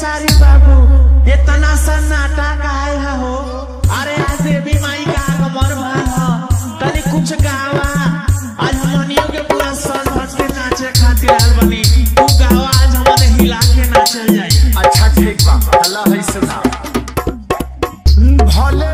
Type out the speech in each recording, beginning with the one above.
खेसारी बाबू इतना सन्नाटा काहे हो? अरे आज देवी माई का आगमन भइल ह, तनी कुछ गावा। आज मनियो के पूरा सन भर के नाचे खातिर आल बनी, तू गावा आज हमारे हिला के नाचल जाई। अच्छा ठीक बा, अल्लाह है सुना। भले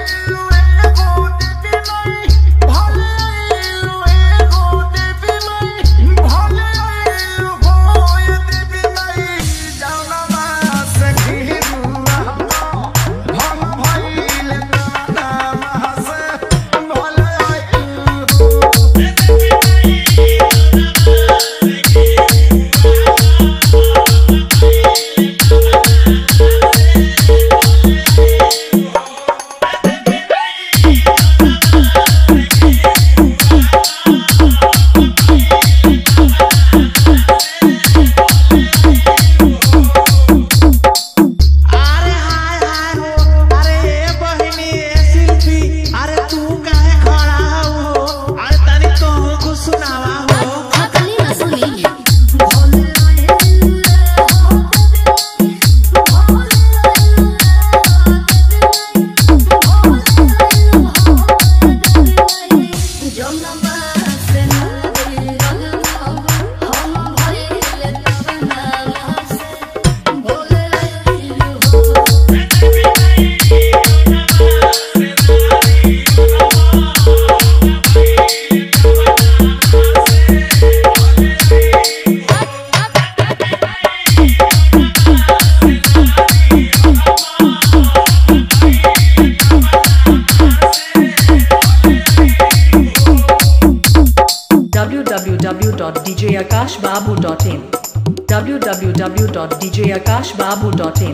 www.djakashbabu.in www.djakashbabu.in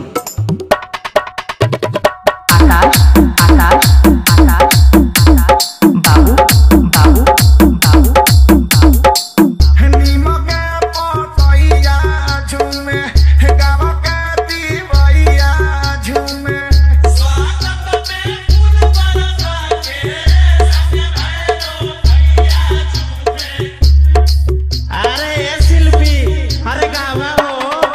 आकाश आकाश आकाश आकाश बाबू बाबू बाबू नीम के पतैया झूमे, गाँव के दीवैया झूमे। स्वागत में फूल बरसा के सत्य भैरो भैया झूमे। अरे ये शिल्पी, अरे गावा हो।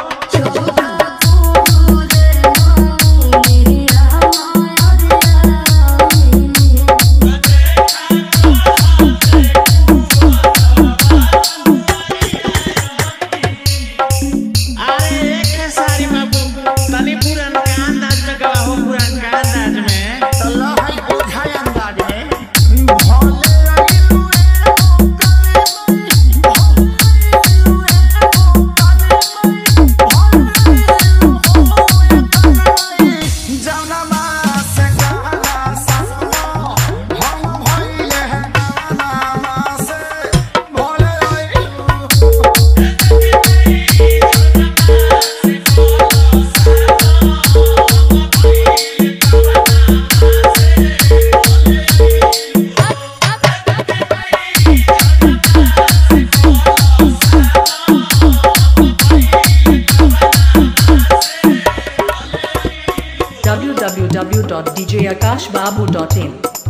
www.djakashbabu.in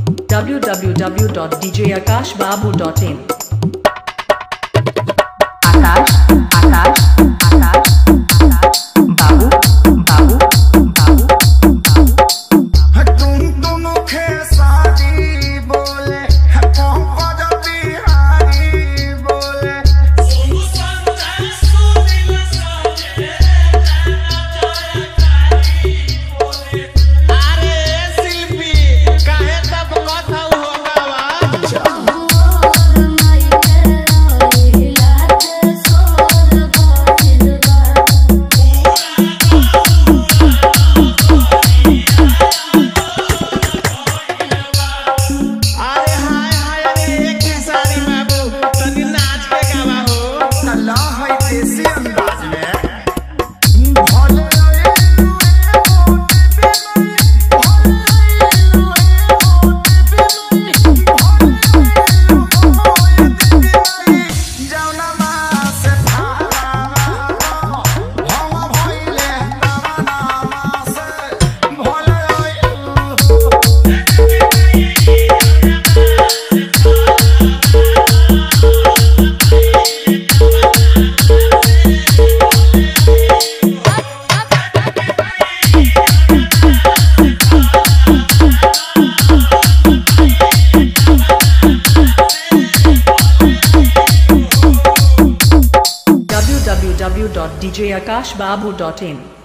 www.djakashbabu.in आकाश आकाश आकाश आकाश बाबू बाबू बाबू तुम खेसारी बोले, पंकज बिहारी बोले। अरे शिल्पी, काहे तब कथा हो गावा? djakashbabu.in